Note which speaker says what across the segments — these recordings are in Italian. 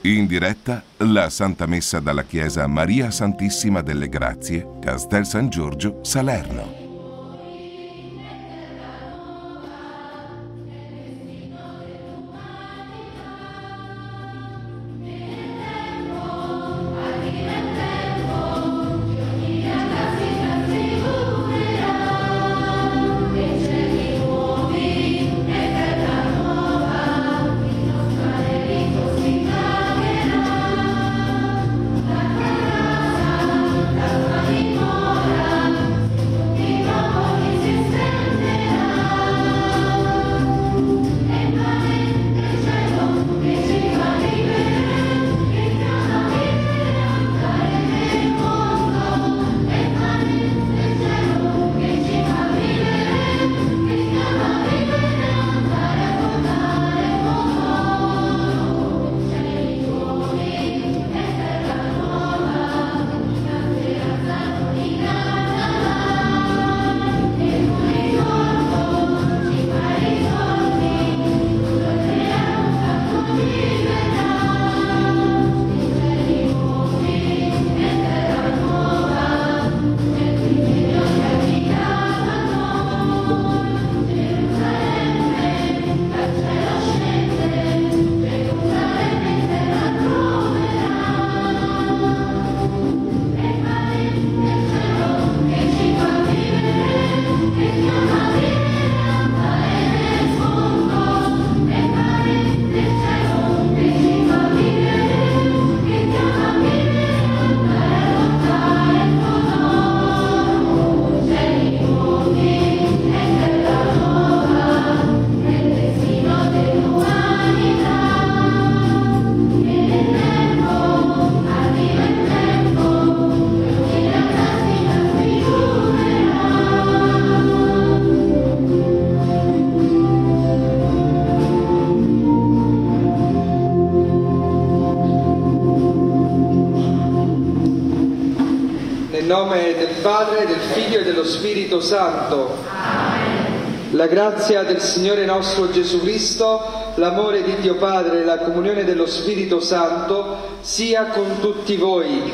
Speaker 1: In diretta la Santa Messa dalla Chiesa Maria Santissima delle Grazie, Castel San Giorgio, Salerno.
Speaker 2: Nel nome del Padre, del Figlio e dello Spirito Santo. Amen. La grazia del Signore nostro Gesù Cristo, l'amore di Dio Padre e la comunione dello Spirito Santo sia con tutti voi.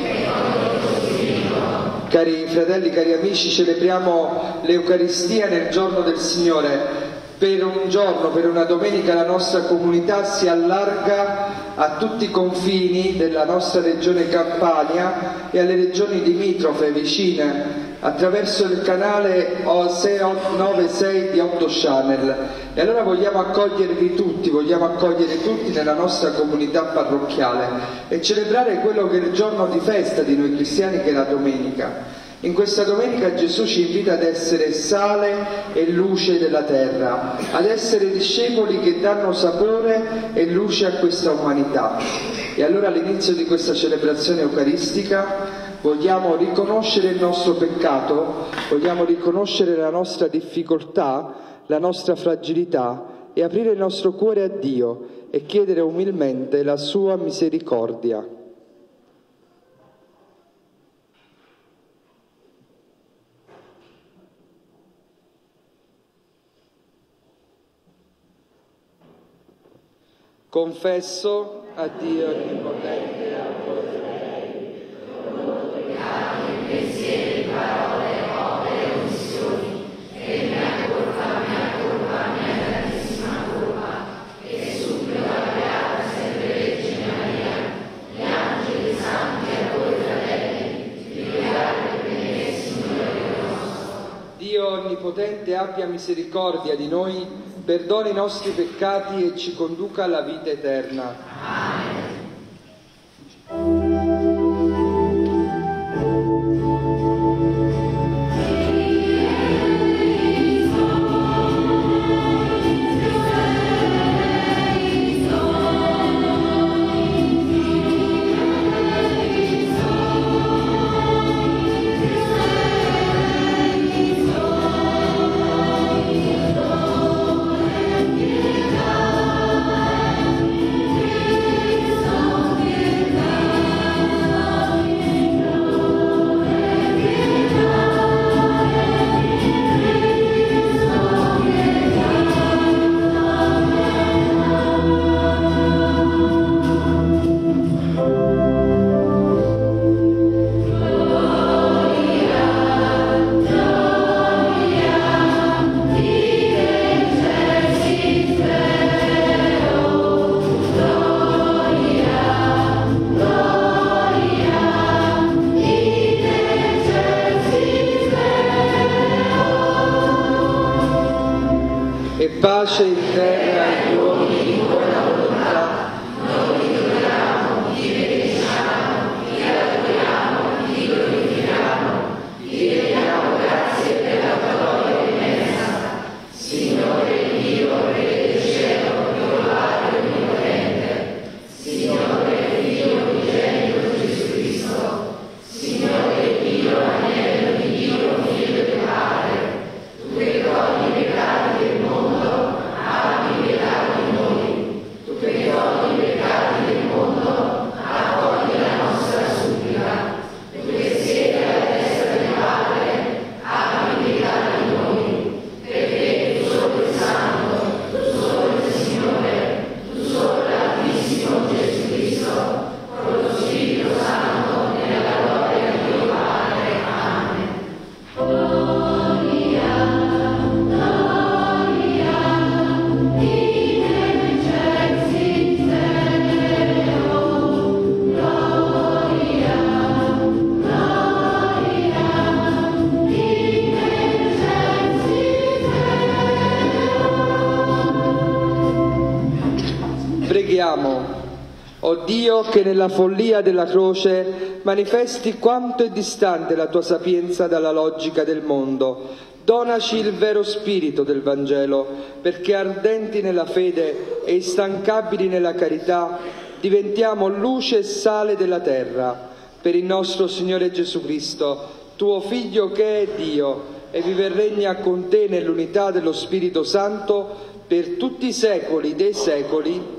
Speaker 2: Cari fratelli, cari amici, celebriamo l'Eucaristia nel giorno del Signore. Per un giorno, per una domenica, la nostra comunità si allarga a tutti i confini della nostra regione Campania e alle regioni limitrofe vicine attraverso il canale 696 di 8 Channel. E allora vogliamo accogliervi tutti, vogliamo accogliere tutti nella nostra comunità parrocchiale e celebrare quello che è il giorno di festa di noi cristiani, che è la domenica. In questa domenica Gesù ci invita ad essere sale e luce della terra, ad essere discepoli che danno sapore e luce a questa umanità. E allora all'inizio di questa celebrazione eucaristica vogliamo riconoscere il nostro peccato, vogliamo riconoscere la nostra difficoltà, la nostra fragilità e aprire il nostro cuore a Dio e chiedere umilmente la sua misericordia. Confesso a Dio Onnipotente e Onnipotentere tutti i peccati, pensieri, parole, opere e omissioni, e mia grandissima colpa, e supplico la Beata sempre Vergine Maria, gli angeli santi e a voi fratelli, di pregare per me, Signore nostro. Dio Onnipotente abbia misericordia di noi, perdoni i nostri peccati e ci conduca alla vita eterna. Amen. terra e gli uomini di buona volontà, noi ti adoriamo, ti benediciamo, ti adoriamo, ti glorifichiamo, ti rendiamo grazie per la tua gloria immensa. Signore Dio, Re del cielo, titolare onnipotente, Signore Dio unigenito Gesù Cristo, Signore Dio, agnello di Dio, figlio del Padre, tu che togli i peccati del mondo, abbi pietà di noi. Tu che togli i peccati del mondo, accogli la nostra supplica. Tu che siedi alla destra del Padre, abbi pietà di noi. Perché tu solo il Santo, tu solo il Signore, tu solo l'Altissimo Gesù Cristo, con lo Spirito Santo, nella gloria di Dio Padre. Amen. Preghiamo. O Dio, che nella follia della croce manifesti quanto è distante la tua sapienza dalla logica del mondo, donaci il vero spirito del Vangelo, perché ardenti nella fede e instancabili nella carità diventiamo luce e sale della terra. Per il nostro Signore Gesù Cristo, tuo Figlio che è Dio e vive e regna con te nell'unità dello Spirito Santo per tutti i secoli dei secoli.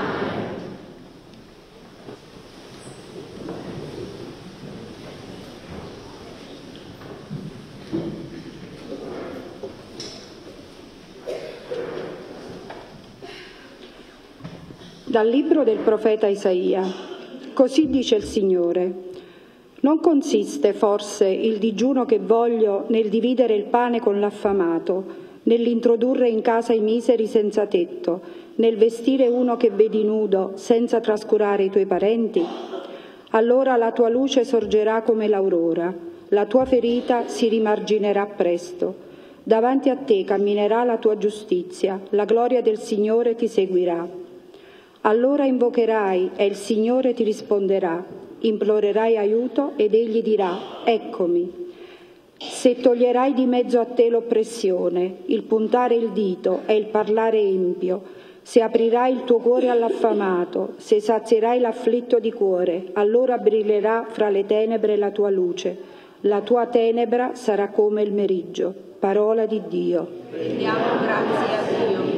Speaker 3: Dal libro del profeta Isaia. Così dice il Signore: non consiste forse il digiuno che voglio nel dividere il pane con l'affamato, nell'introdurre in casa i miseri senza tetto, nel vestire uno che vedi nudo senza trascurare i tuoi parenti? Allora la tua luce sorgerà come l'aurora, la tua ferita si rimarginerà presto. Davanti a te camminerà la tua giustizia, la gloria del Signore ti seguirà. Allora invocherai e il Signore ti risponderà, implorerai aiuto ed Egli dirà: eccomi. Se toglierai di mezzo a te l'oppressione, il puntare il dito e il parlare empio, se aprirai il tuo cuore all'affamato, se sazierai l'afflitto di cuore, allora brillerà fra le tenebre la tua luce. La tua tenebra sarà come il meriggio. Parola di Dio.
Speaker 4: Rendiamo grazie a Dio.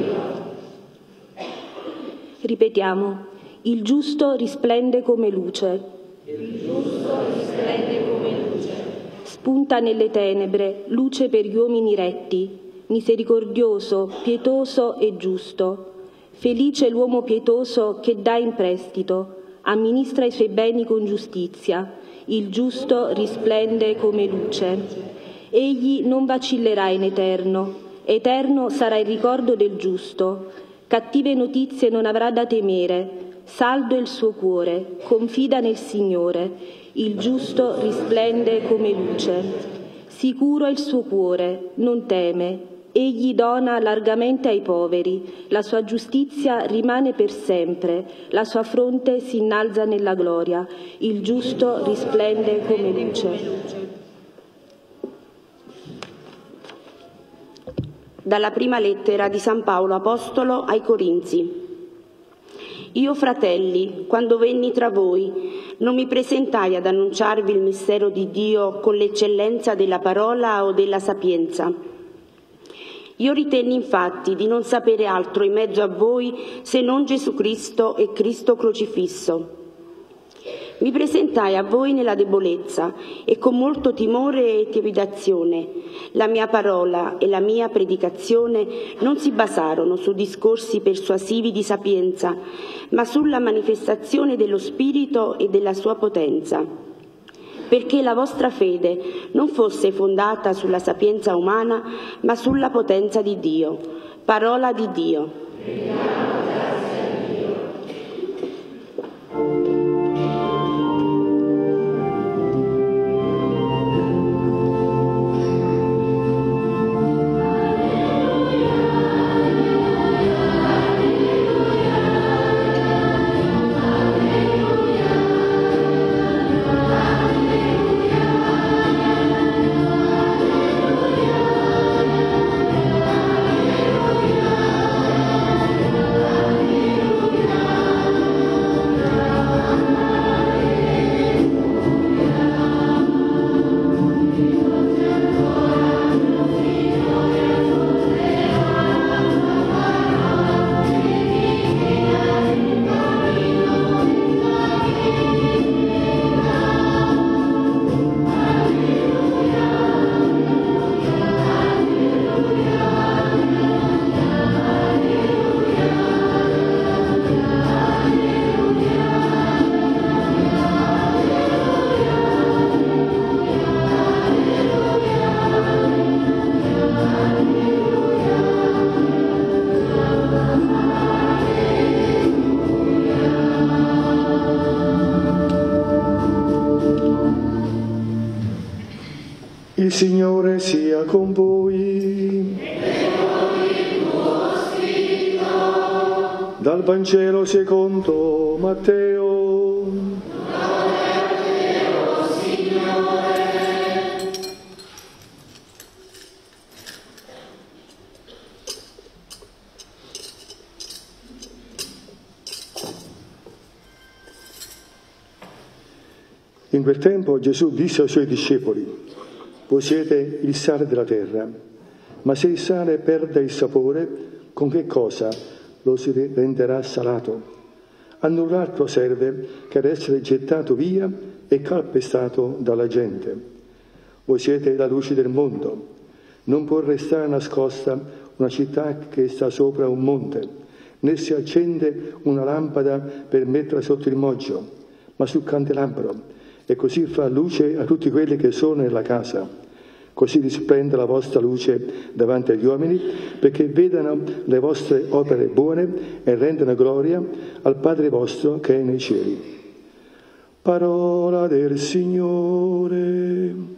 Speaker 4: Ripetiamo: il giusto risplende come luce. Il giusto risplende come luce. Spunta nelle tenebre, luce per gli uomini retti, misericordioso, pietoso e giusto. Felice l'uomo pietoso che dà in prestito, amministra i suoi beni con giustizia. Il giusto risplende come luce. Egli non vacillerà in eterno. Eterno sarà il ricordo del giusto. Cattive notizie non avrà da temere, saldo è il suo cuore, confida nel Signore, il giusto risplende come luce. Sicuro è il suo cuore, non teme, egli dona largamente ai poveri, la sua giustizia rimane per sempre, la sua fronte si innalza nella gloria, il giusto risplende come luce.
Speaker 5: Dalla prima lettera di San Paolo Apostolo ai Corinzi. Io, fratelli, quando venni tra voi, non mi presentai ad annunciarvi il mistero di Dio con l'eccellenza della parola o della sapienza. Io ritenni infatti di non sapere altro in mezzo a voi se non Gesù Cristo e Cristo crocifisso. Mi presentai a voi nella debolezza e con molto timore e trepidazione. La mia parola e la mia predicazione non si basarono su discorsi persuasivi di sapienza, ma sulla manifestazione dello Spirito e della sua potenza. Perché la vostra fede non fosse fondata sulla sapienza umana, ma sulla potenza di Dio. Parola di Dio.
Speaker 6: Dal Vangelo secondo Matteo.
Speaker 7: Gloria a te, o Signore.
Speaker 6: In quel tempo Gesù disse ai suoi discepoli: voi siete il sale della terra, ma se il sale perde il sapore, con che cosa lo si renderà salato? A null'altro serve che ad essere gettato via e calpestato dalla gente. Voi siete la luce del mondo. Non può restare nascosta una città che sta sopra un monte, né si accende una lampada per metterla sotto il moggio, ma sul candelabro, e così fa luce a tutti quelli che sono nella casa. Così risplende la vostra luce davanti agli uomini, perché vedano le vostre opere buone e rendano gloria al Padre vostro che è nei cieli. Parola del Signore.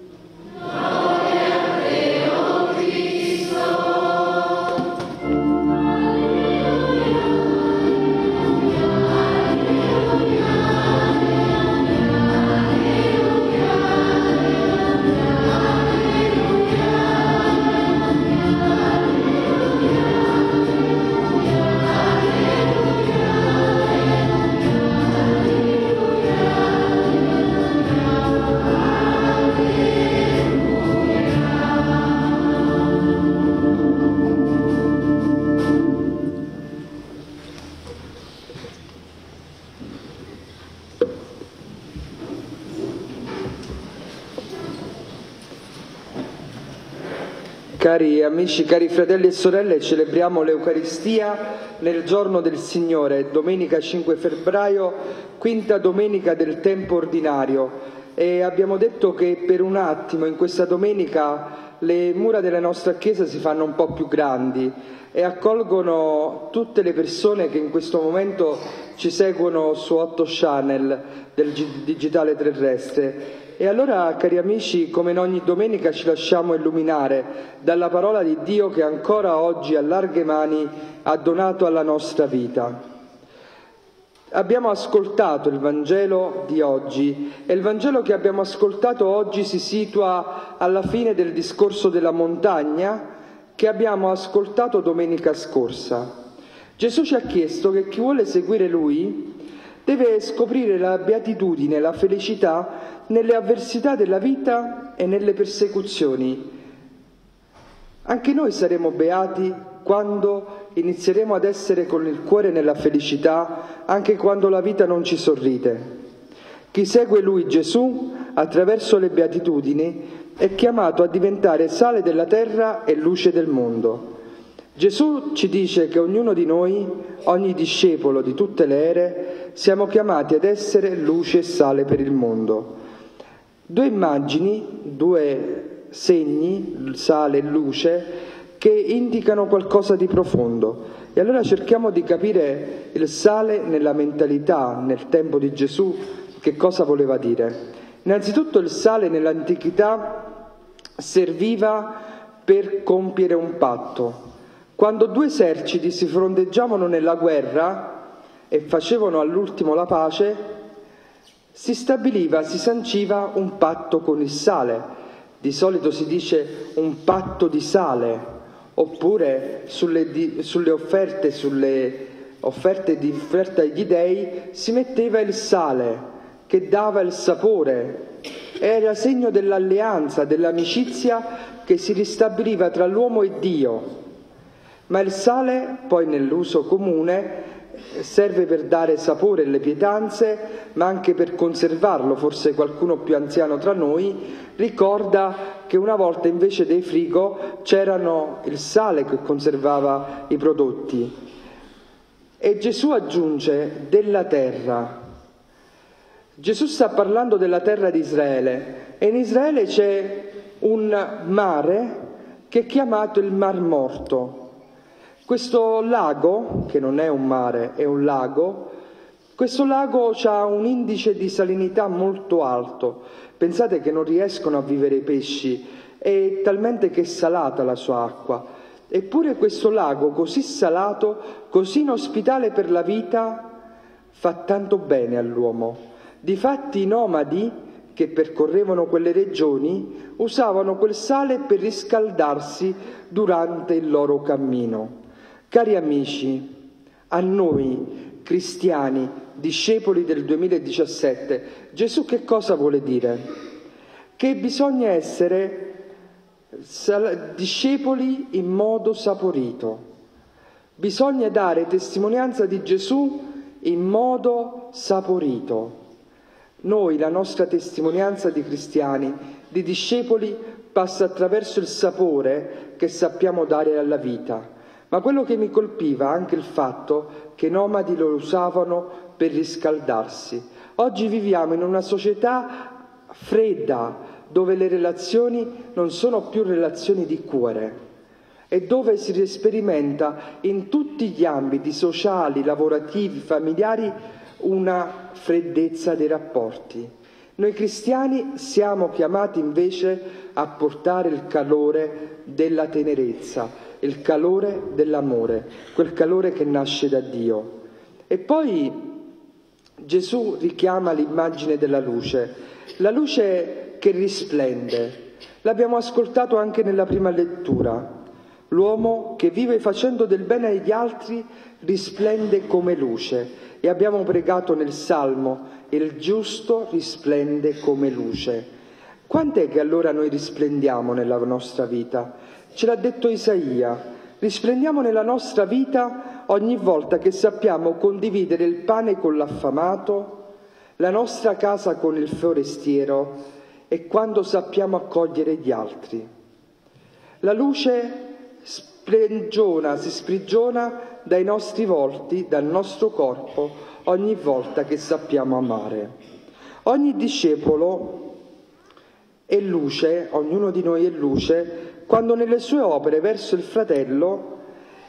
Speaker 2: Cari amici, cari fratelli e sorelle, celebriamo l'Eucaristia nel giorno del Signore, domenica 5 febbraio, quinta domenica del tempo ordinario. E abbiamo detto che per un attimo in questa domenica le mura della nostra Chiesa si fanno un po' più grandi e accolgono tutte le persone che in questo momento ci seguono su 8 channel del digitale terrestre. E allora, cari amici, come in ogni domenica ci lasciamo illuminare dalla parola di Dio che ancora oggi a larghe mani ha donato alla nostra vita. Abbiamo ascoltato il Vangelo di oggi e il Vangelo che abbiamo ascoltato oggi si situa alla fine del discorso della montagna che abbiamo ascoltato domenica scorsa. Gesù ci ha chiesto che chi vuole seguire Lui deve scoprire la beatitudine, la felicità nelle avversità della vita e nelle persecuzioni. Anche noi saremo beati quando inizieremo ad essere con il cuore nella felicità, anche quando la vita non ci sorride. Chi segue Lui, Gesù, attraverso le beatitudini, è chiamato a diventare sale della terra e luce del mondo. Gesù ci dice che ognuno di noi, ogni discepolo di tutte le ere, siamo chiamati ad essere luce e sale per il mondo. Due immagini, due segni, sale e luce, che indicano qualcosa di profondo. E allora cerchiamo di capire il sale nella mentalità, nel tempo di Gesù, che cosa voleva dire. Innanzitutto il sale nell'antichità serviva per compiere un patto. Quando due eserciti si fronteggiavano nella guerra e facevano all'ultimo la pace, si stabiliva, si sanciva un patto con il sale. Di solito si dice un patto di sale, oppure sulle offerte di offerta agli dei si metteva il sale che dava il sapore. Era segno dell'alleanza, dell'amicizia che si ristabiliva tra l'uomo e Dio. Ma il sale, poi nell'uso comune, serve per dare sapore alle pietanze, ma anche per conservarlo. Forse qualcuno più anziano tra noi ricorda che una volta invece dei frigo c'erano il sale che conservava i prodotti. E Gesù aggiunge della terra. Gesù sta parlando della terra di Israele e in Israele c'è un mare che è chiamato il Mar Morto. Questo lago, che non è un mare, è un lago, questo lago ha un indice di salinità molto alto. Pensate che non riescono a vivere i pesci, è talmente che è salata la sua acqua. Eppure questo lago così salato, così inospitale per la vita, fa tanto bene all'uomo. Difatti i nomadi che percorrevano quelle regioni usavano quel sale per riscaldarsi durante il loro cammino. Cari amici, a noi cristiani, discepoli del 2017, Gesù che cosa vuole dire? Che bisogna essere discepoli in modo saporito. Bisogna dare testimonianza di Gesù in modo saporito. Noi, la nostra testimonianza di cristiani, di discepoli, passa attraverso il sapore che sappiamo dare alla vita. Ma quello che mi colpiva anche il fatto che i nomadi lo usavano per riscaldarsi. Oggi viviamo in una società fredda, dove le relazioni non sono più relazioni di cuore e dove si sperimenta in tutti gli ambiti sociali, lavorativi, familiari una freddezza dei rapporti. Noi cristiani siamo chiamati invece a portare il calore della tenerezza, il calore dell'amore, quel calore che nasce da Dio. E poi Gesù richiama l'immagine della luce, la luce che risplende. L'abbiamo ascoltato anche nella prima lettura. L'uomo che vive facendo del bene agli altri risplende come luce. E abbiamo pregato nel Salmo, il giusto risplende come luce. Quant'è che allora noi risplendiamo nella nostra vita? Ce l'ha detto Isaia, risplendiamo nella nostra vita ogni volta che sappiamo condividere il pane con l'affamato, la nostra casa con il forestiero e quando sappiamo accogliere gli altri. La luce si sprigiona dai nostri volti, dal nostro corpo, ogni volta che sappiamo amare. Ogni discepolo è luce, ognuno di noi è luce, quando nelle sue opere verso il fratello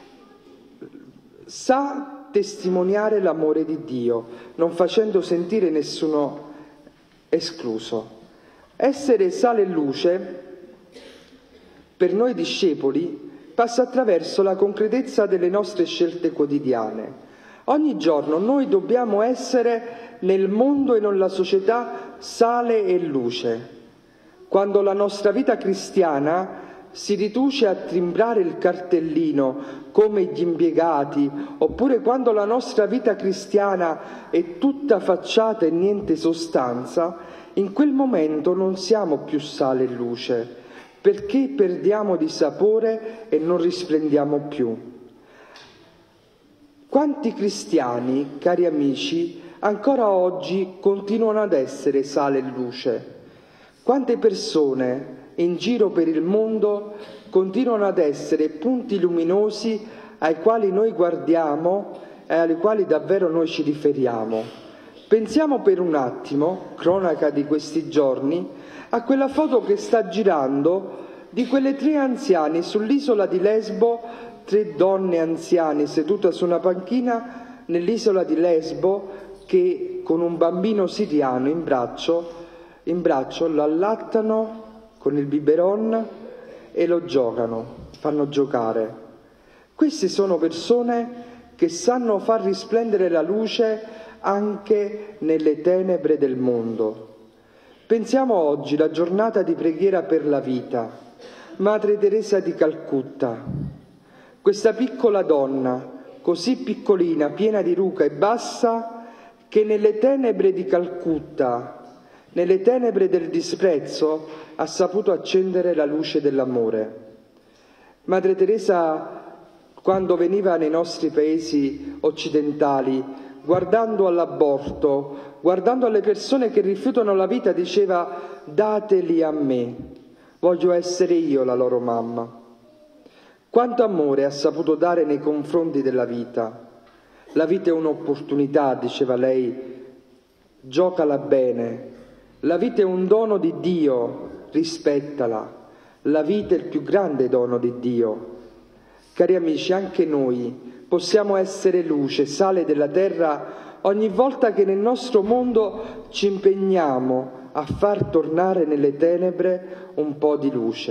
Speaker 2: sa testimoniare l'amore di Dio, non facendo sentire nessuno escluso. Essere sale e luce, per noi discepoli, passa attraverso la concretezza delle nostre scelte quotidiane. Ogni giorno noi dobbiamo essere nel mondo e nella società sale e luce. Quando la nostra vita cristiana si riduce a timbrare il cartellino come gli impiegati, oppure quando la nostra vita cristiana è tutta facciata e niente sostanza, in quel momento non siamo più sale e luce, perché perdiamo di sapore e non risplendiamo più. Quanti cristiani, cari amici, ancora oggi continuano ad essere sale e luce? Quante persone in giro per il mondo continuano ad essere punti luminosi ai quali noi guardiamo e ai quali davvero noi ci riferiamo? Pensiamo per un attimo, cronaca di questi giorni, a quella foto che sta girando di quelle 3 anziane sull'isola di Lesbo, 3 donne anziane sedute su una panchina nell'isola di Lesbo che con un bambino siriano in braccio lo allattano con il biberon e lo fanno giocare. Queste sono persone che sanno far risplendere la luce anche nelle tenebre del mondo. Pensiamo oggi alla giornata di preghiera per la vita. Madre Teresa di Calcutta, questa piccola donna, così piccolina, piena di ruga e bassa, che nelle tenebre di Calcutta, nelle tenebre del disprezzo, ha saputo accendere la luce dell'amore. Madre Teresa, quando veniva nei nostri paesi occidentali, guardando all'aborto, guardando alle persone che rifiutano la vita, diceva: dateli a me, voglio essere io la loro mamma. Quanto amore ha saputo dare nei confronti della vita. La vita è un'opportunità, diceva lei, giocala bene. La vita è un dono di Dio, rispettala. La vita è il più grande dono di Dio. Cari amici, anche noi possiamo essere luce, sale della terra ogni volta che nel nostro mondo ci impegniamo a far tornare nelle tenebre un po' di luce.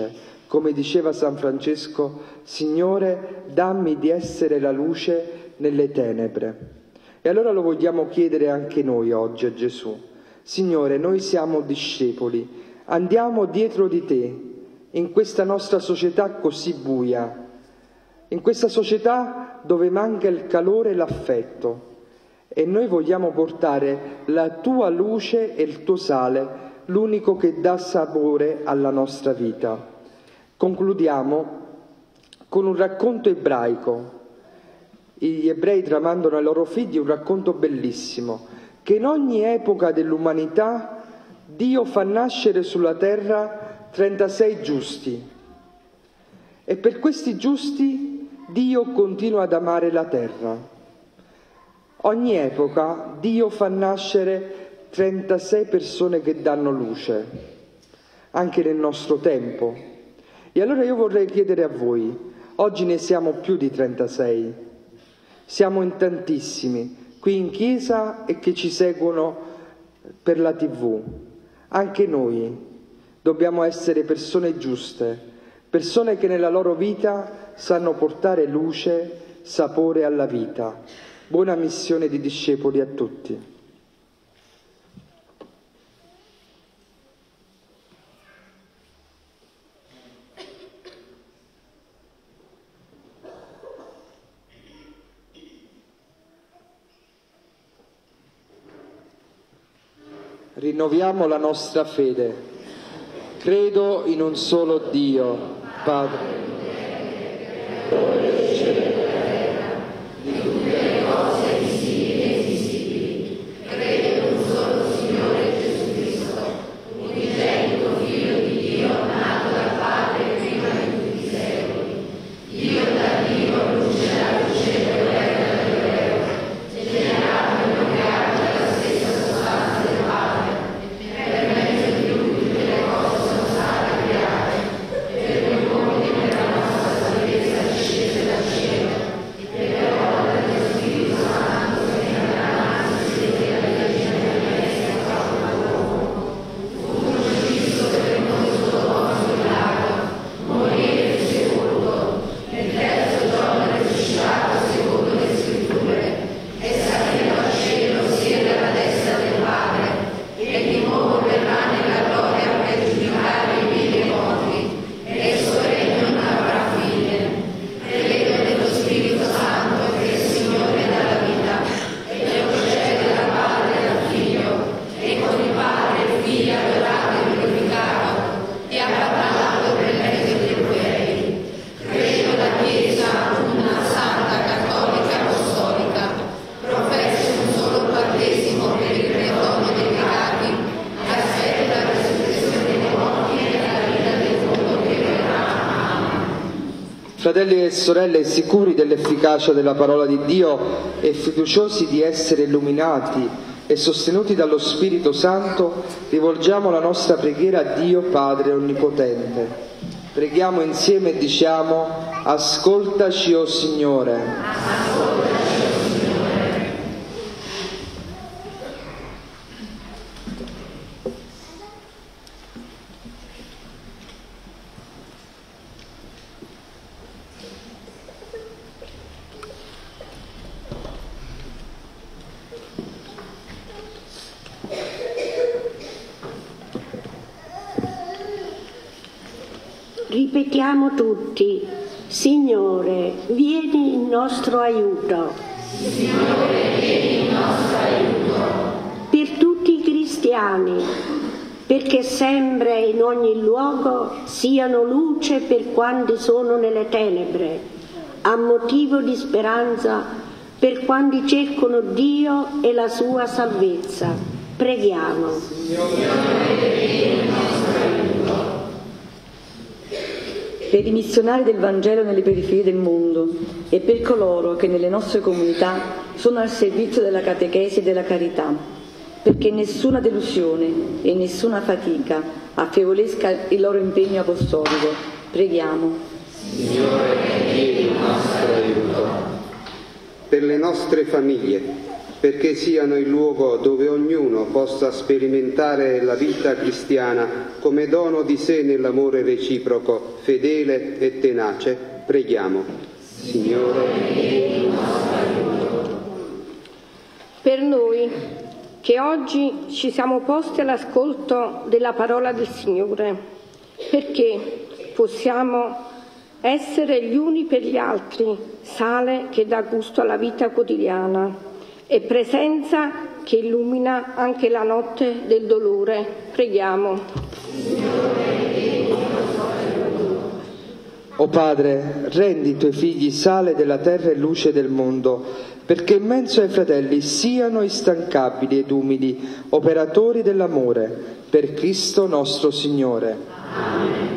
Speaker 2: Come diceva San Francesco, Signore, dammi di essere la luce nelle tenebre. E allora lo vogliamo chiedere anche noi oggi a Gesù. Signore, noi siamo discepoli, andiamo dietro di te in questa nostra società così buia, in questa società dove manca il calore e l'affetto, e noi vogliamo portare la tua luce e il tuo sale, l'unico che dà sapore alla nostra vita. Concludiamo con un racconto ebraico. Gli ebrei tramandano ai loro figli un racconto bellissimo, che in ogni epoca dell'umanità Dio fa nascere sulla terra 36 giusti, e per questi giusti Dio continua ad amare la terra. Ogni epoca Dio fa nascere 36 persone che danno luce, anche nel nostro tempo. E allora io vorrei chiedere a voi, oggi ne siamo più di 36, siamo in tantissimi, qui in chiesa e che ci seguono per la TV. Anche noi dobbiamo essere persone giuste, persone che nella loro vita sanno portare luce, sapore alla vita. Buona missione di discepoli a tutti. Rinnoviamo la nostra fede. Credo in un solo Dio, Padre. Fratelli e sorelle, sicuri dell'efficacia della parola di Dio e fiduciosi di essere illuminati e sostenuti dallo Spirito Santo, rivolgiamo la nostra preghiera a Dio Padre Onnipotente. Preghiamo insieme e diciamo: ascoltaci, o Signore.
Speaker 8: Ripetiamo tutti: Signore, vieni in nostro aiuto.
Speaker 7: Signore, vieni in nostro aiuto.
Speaker 8: Per tutti i cristiani, perché sempre e in ogni luogo siano luce per quanti sono nelle tenebre, a motivo di speranza per quanti cercano Dio e la sua salvezza. Preghiamo.
Speaker 7: Signore, vieni in nostro aiuto.
Speaker 9: Per i missionari del Vangelo nelle periferie del mondo e per coloro che nelle nostre comunità sono al servizio della catechesi e della carità, perché nessuna delusione e nessuna fatica affievolesca il loro impegno apostolico. Preghiamo.
Speaker 7: Signore, vieni in nostro aiuto.
Speaker 10: Per le nostre famiglie, perché siano il luogo dove ognuno possa sperimentare la vita cristiana come dono di sé nell'amore reciproco, fedele e tenace. Preghiamo. Signore,
Speaker 11: per noi che oggi ci siamo posti all'ascolto della parola del Signore, perché possiamo essere gli uni per gli altri sale che dà gusto alla vita quotidiana e presenza che illumina anche la notte del dolore. Preghiamo.
Speaker 2: O Padre, rendi i tuoi figli sale della terra e luce del mondo, perché in mezzo ai fratelli siano instancabili ed umili, operatori dell'amore, per Cristo nostro Signore. Amen.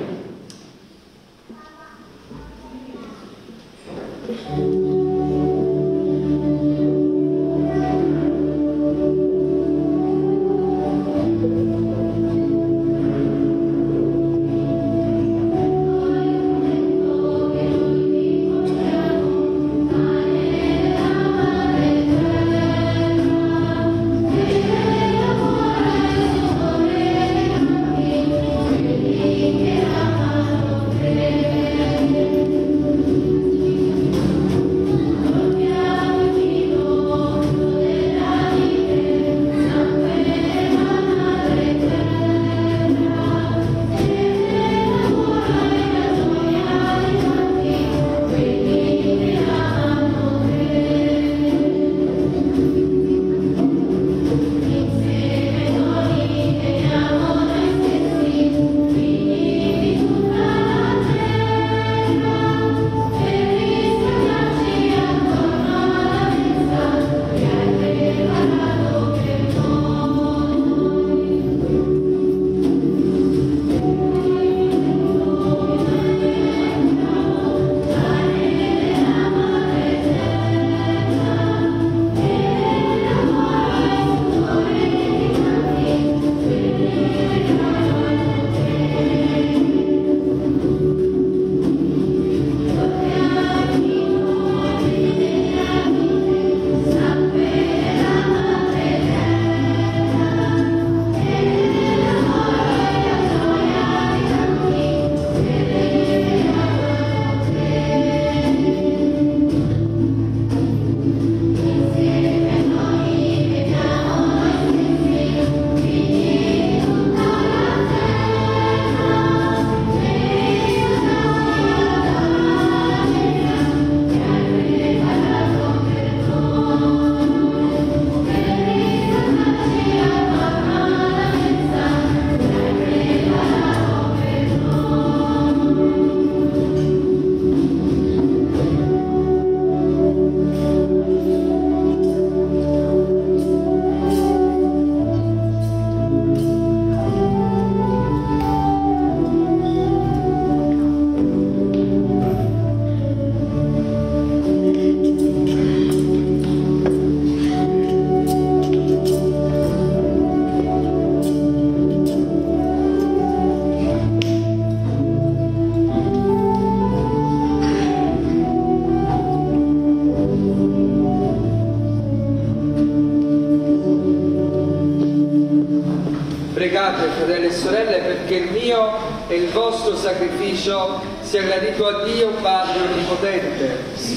Speaker 2: Pregate, fratelli e sorelle, perché il mio e il vostro sacrificio sia gradito a Dio Padre Onnipotente.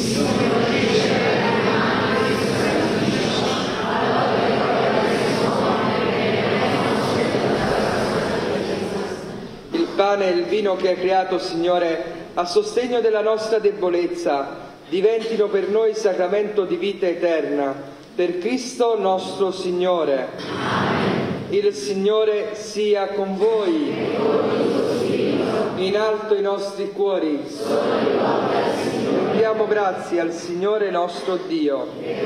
Speaker 2: Il pane e il vino che hai creato, Signore, a sostegno della nostra debolezza, diventino per noi sacramento di vita eterna, per Cristo nostro Signore. Amen. Il Signore sia con voi. In alto i nostri cuori. Rendiamo grazie al Signore nostro Dio.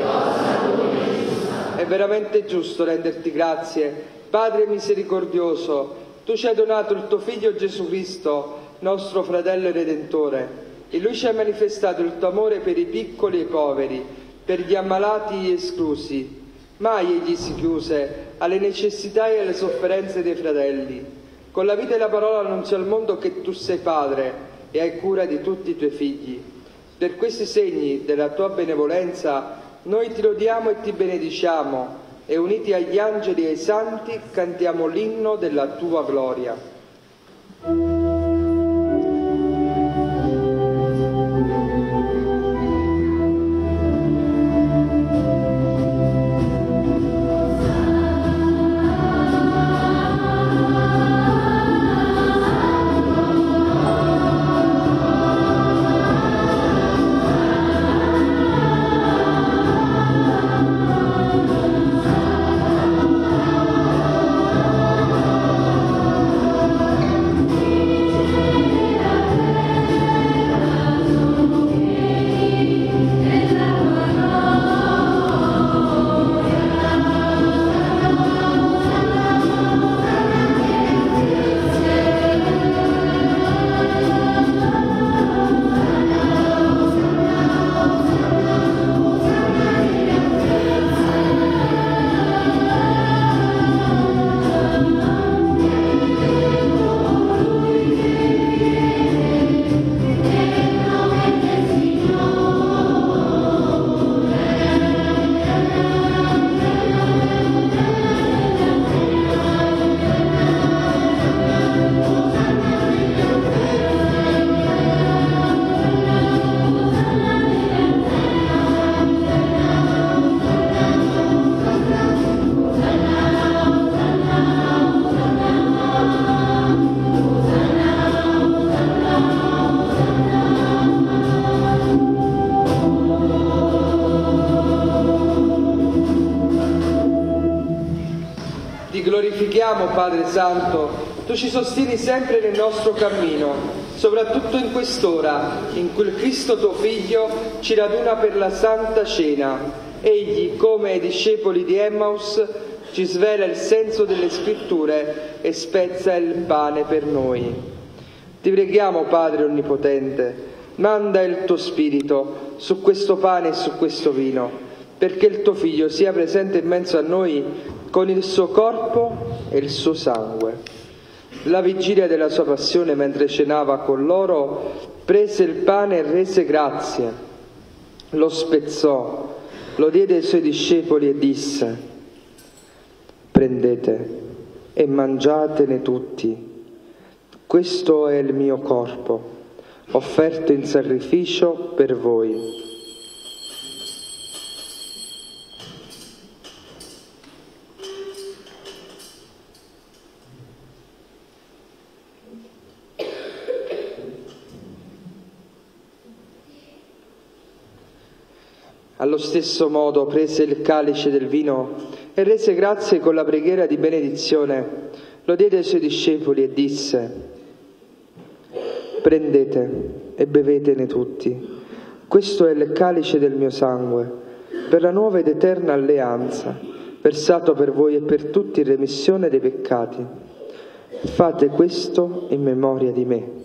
Speaker 2: È veramente giusto renderti grazie, Padre misericordioso. Tu ci hai donato il tuo Figlio Gesù Cristo, nostro fratello e Redentore. E Lui ci ha manifestato il tuo amore per i piccoli e i poveri, per gli ammalati e gli esclusi. Mai egli si chiuse alle necessità e alle sofferenze dei fratelli. Con la vita e la parola annunzia al mondo che tu sei Padre e hai cura di tutti i tuoi figli. Per questi segni della tua benevolenza Noi ti lodiamo e ti benediciamo, e uniti agli angeli e ai santi cantiamo l'inno della tua gloria. Glorifichiamo, Padre Santo, tu ci sostieni sempre nel nostro cammino, soprattutto in quest'ora in cui il Cristo tuo Figlio ci raduna per la Santa Cena. Egli, come ai discepoli di Emmaus, ci svela il senso delle Scritture e spezza il pane per noi. Ti preghiamo, Padre Onnipotente, manda il tuo Spirito su questo pane e su questo vino, perché il tuo Figlio sia presente in mezzo a noi con il suo corpo e il suo sangue. La vigilia della sua passione, mentre cenava con loro, prese il pane e rese grazie, lo spezzò, lo diede ai suoi discepoli e disse: prendete e mangiatene tutti, questo è il mio corpo, offerto in sacrificio per voi. Allo stesso modo prese il calice del vino e rese grazie con la preghiera di benedizione, lo diede ai suoi discepoli e disse: prendete e bevetene tutti, questo è il calice del mio sangue, per la nuova ed eterna alleanza, versato per voi e per tutti in remissione dei peccati. Fate questo in memoria di me.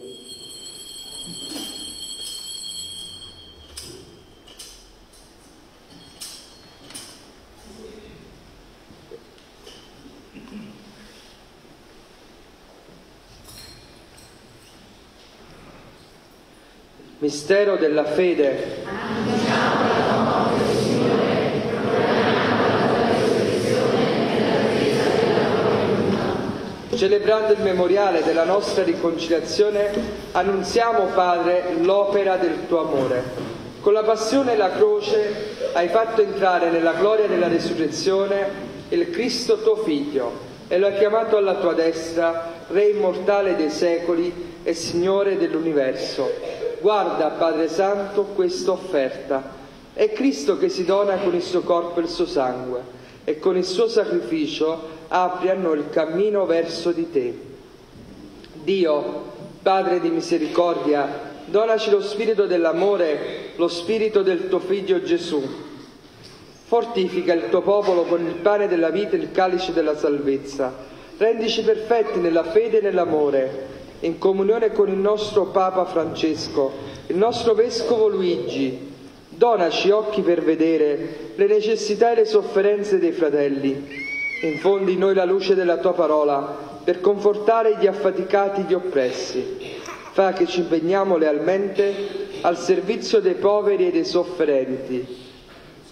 Speaker 2: Mistero della fede.
Speaker 7: Annunciamo la tua morte, Signore, proclamiamo la tua resurrezione e l'attesa della tua venuta.
Speaker 2: Celebrando il memoriale della nostra riconciliazione, annunziamo, Padre, l'opera del tuo amore. Con la passione e la croce hai fatto entrare nella gloria della resurrezione il Cristo tuo Figlio e lo hai chiamato alla tua destra, Re immortale dei secoli e Signore dell'universo. Guarda, Padre Santo, questa offerta. È Cristo che si dona con il suo corpo e il suo sangue e con il suo sacrificio apri a noi il cammino verso di te. Dio, Padre di misericordia, donaci lo spirito dell'amore, lo spirito del tuo Figlio Gesù. Fortifica il tuo popolo con il pane della vita e il calice della salvezza. Rendici perfetti nella fede e nell'amore, in comunione con il nostro Papa Francesco, il nostro Vescovo Luigi. Donaci occhi per vedere le necessità e le sofferenze dei fratelli. Infondi in noi la luce della tua parola per confortare gli affaticati e gli oppressi. Fa che ci impegniamo lealmente al servizio dei poveri e dei sofferenti.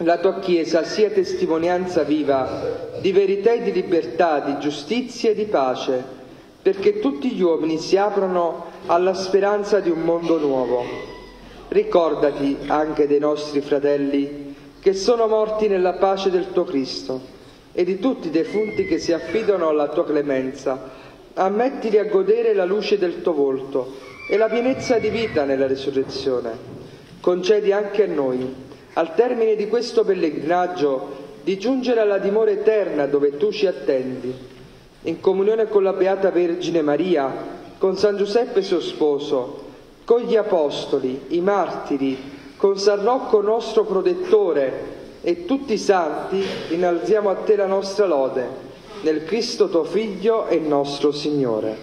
Speaker 2: la tua Chiesa sia testimonianza viva di verità e di libertà, di giustizia e di pace, perché tutti gli uomini si aprono alla speranza di un mondo nuovo. Ricordati anche dei nostri fratelli che sono morti nella pace del tuo Cristo e di tutti i defunti che si affidano alla tua clemenza. Ammettili a godere la luce del tuo volto e la pienezza di vita nella risurrezione. Concedi anche a noi, al termine di questo pellegrinaggio, di giungere alla dimora eterna dove tu ci attendi, in comunione con la Beata Vergine Maria, con San Giuseppe suo sposo, con gli Apostoli, i martiri, con San Rocco nostro protettore e tutti i santi, innalziamo a te la nostra lode, nel Cristo tuo Figlio e nostro Signore.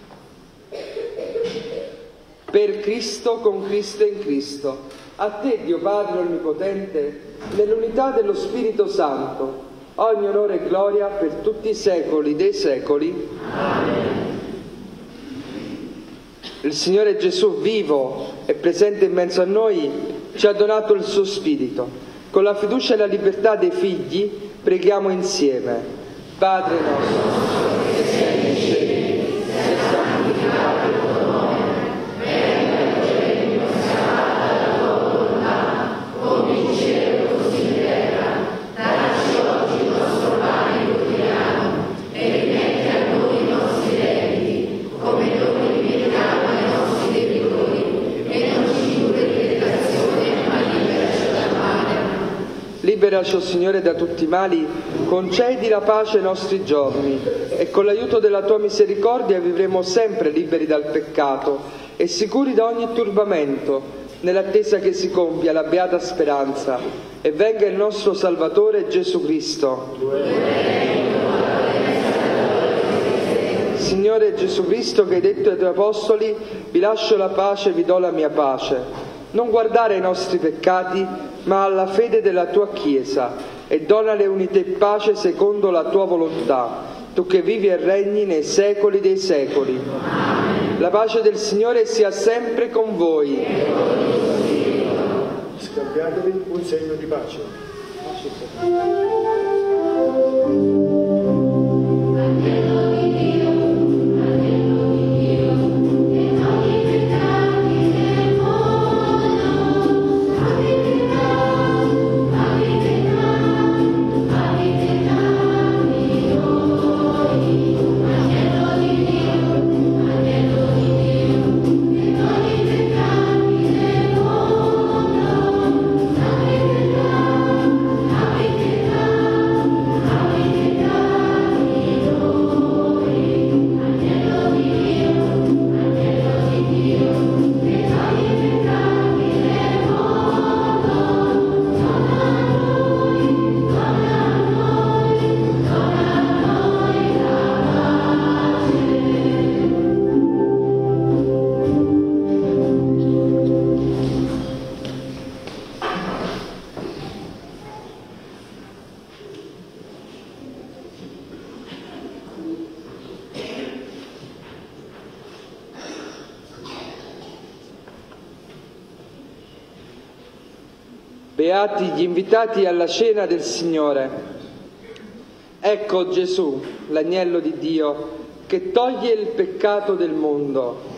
Speaker 2: Per Cristo, con Cristo e in Cristo, a te Dio Padre Onnipotente, nell'unità dello Spirito Santo, ogni onore e gloria per tutti i secoli dei secoli. Amen. Il Signore Gesù vivo e presente in mezzo a noi ci ha donato il suo Spirito. Con la fiducia e la libertà dei figli preghiamo insieme. Padre nostro, che sei nei cieli, sia santificato il tuo nome, venga il tuo regno, sia fatta la tua volontà, come in cielo così in terra. Dacci oggi il nostro pane quotidiano e rimetti a noi i nostri debiti, come noi rimettiamo ai nostri debitori, e non ci indurre in tentazione, ma liberaci dal male. Liberaci, o Signore, da tutti i mali, concedi la pace ai nostri giorni e con l'aiuto della tua misericordia vivremo sempre liberi dal peccato e sicuri da ogni turbamento, nell'attesa che si compia la beata speranza e venga il nostro Salvatore Gesù Cristo. Signore Gesù Cristo, che hai detto ai tuoi apostoli: vi lascio la pace, vi do la mia pace. Non guardare ai nostri peccati, ma alla fede della tua Chiesa, e donale unità e pace secondo la tua volontà, tu che vivi e regni nei secoli dei secoli. Amen. La pace del Signore sia sempre con voi.
Speaker 6: Scambiatevi un segno di pace.
Speaker 2: Beati gli invitati alla cena del Signore. Ecco Gesù, l'agnello di Dio, che toglie il peccato del mondo.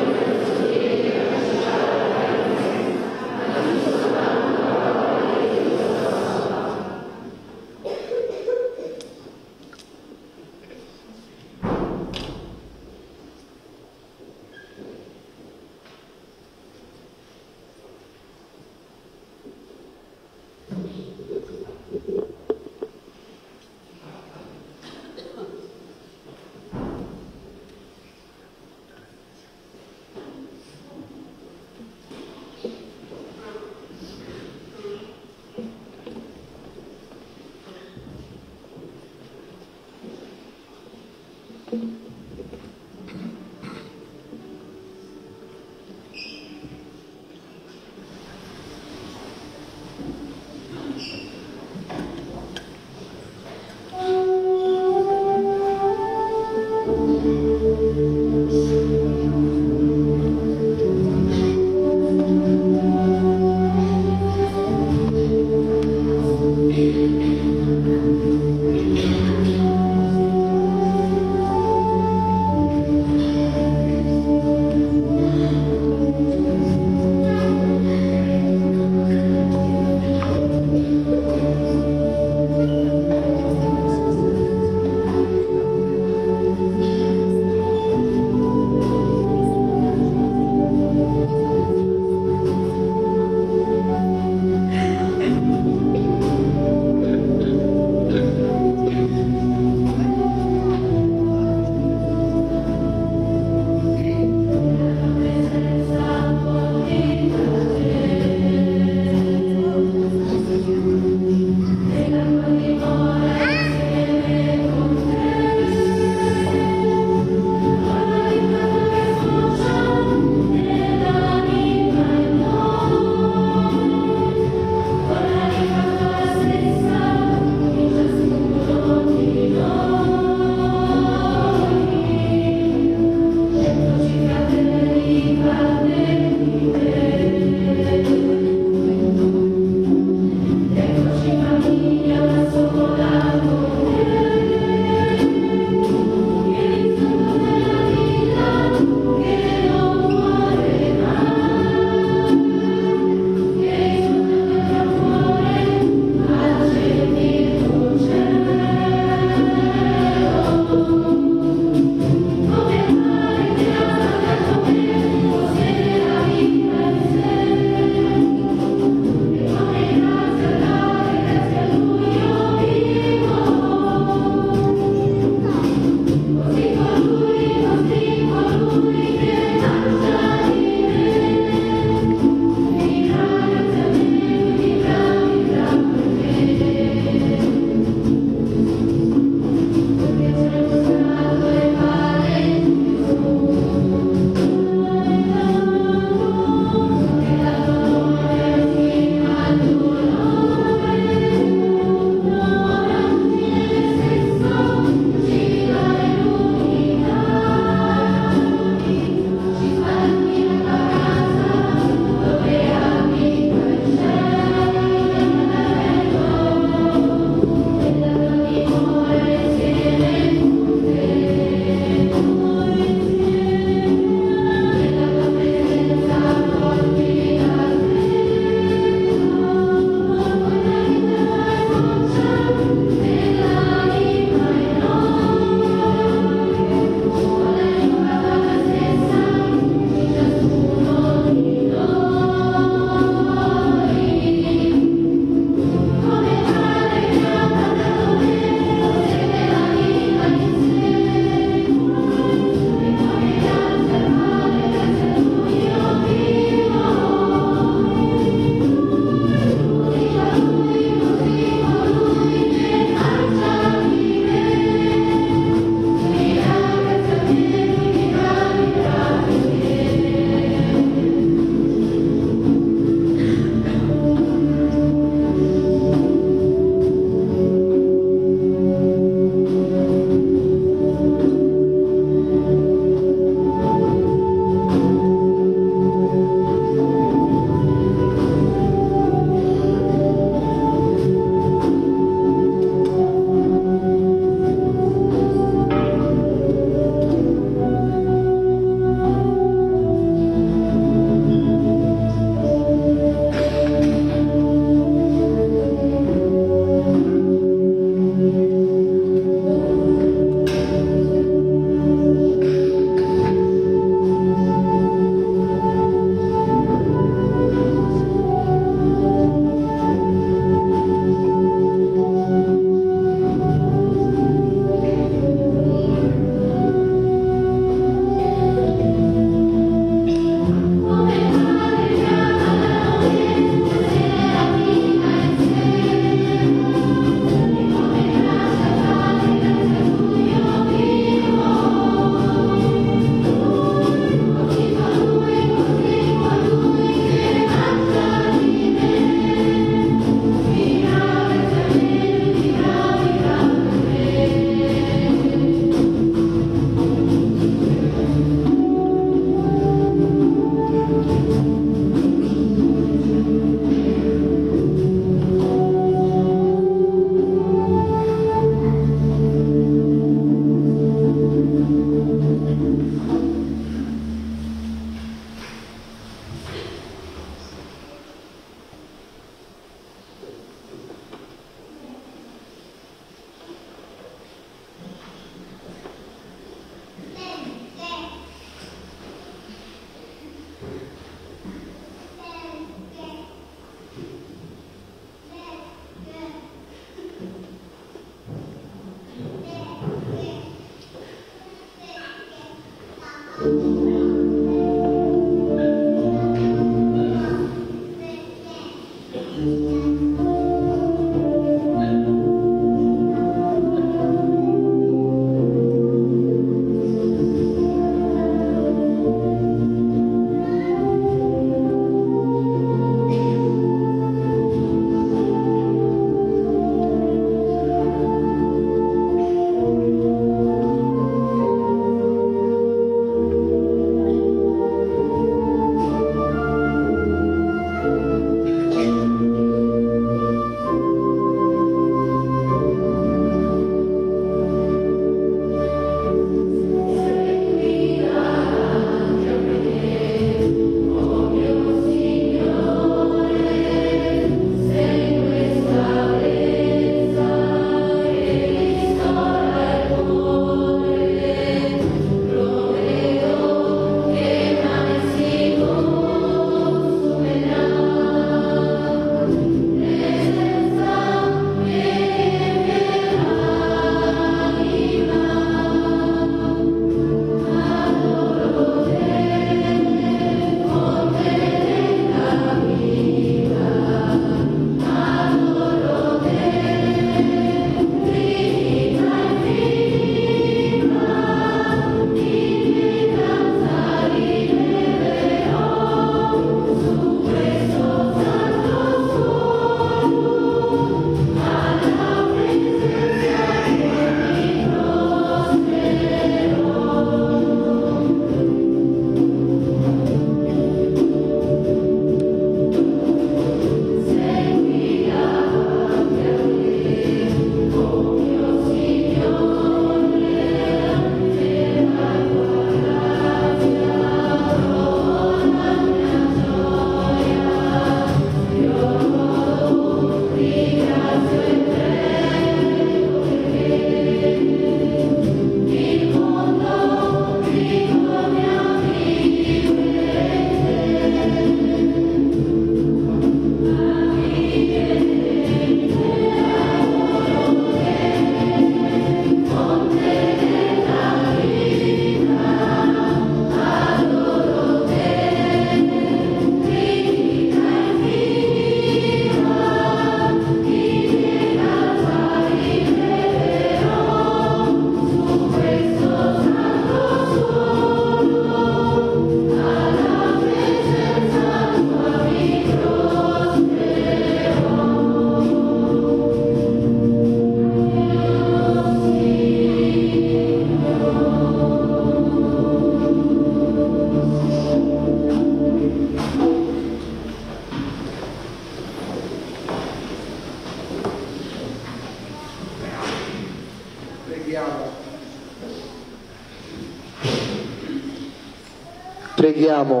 Speaker 2: Preghiamo.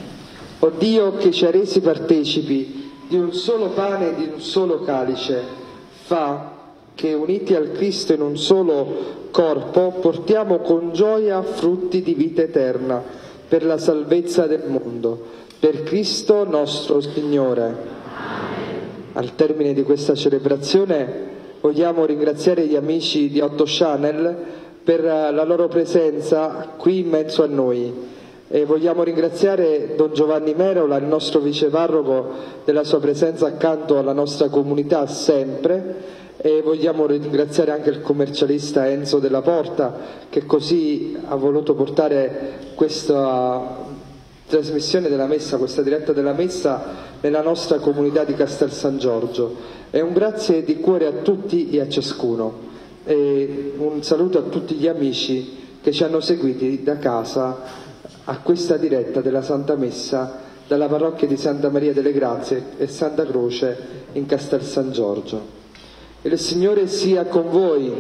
Speaker 2: O Dio, che ci ha resi partecipi di un solo pane e di un solo calice, fa che, uniti al Cristo in un solo corpo, portiamo con gioia frutti di vita eterna per la salvezza del mondo. Per Cristo nostro Signore. Amen. Al termine di questa celebrazione vogliamo ringraziare gli amici di 8 Channel per la loro presenza qui in mezzo a noi. E vogliamo ringraziare Don Giovanni Merola, il nostro viceparroco, della sua presenza accanto alla nostra comunità sempre, e vogliamo ringraziare anche il commercialista Enzo Della Porta, che così ha voluto portare questa trasmissione della messa, questa diretta della messa nella nostra comunità di Castel San Giorgio. E un grazie di cuore a tutti e a ciascuno, e un saluto a tutti gli amici che ci hanno seguiti da casa a questa diretta della Santa Messa dalla parrocchia di Santa Maria delle Grazie e Santa Croce in Castel San Giorgio. Il Signore sia con voi.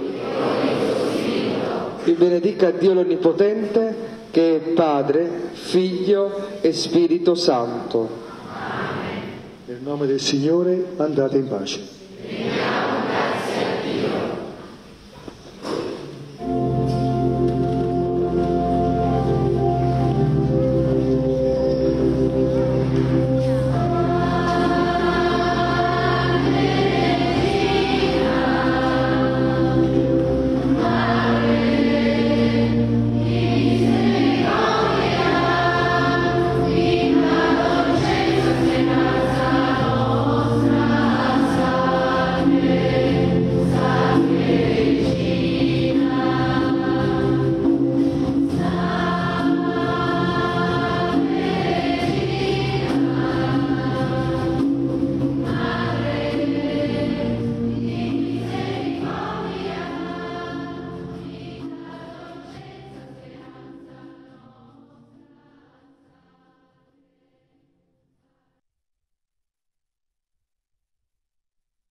Speaker 2: Vi benedica Dio l'Onnipotente, che è Padre, Figlio e Spirito Santo.
Speaker 6: Nel nome del Signore andate in pace.